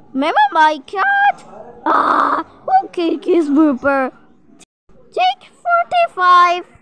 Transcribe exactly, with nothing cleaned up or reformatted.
Remember my cat? Ah, okay, kiss Booper. Take forty-five.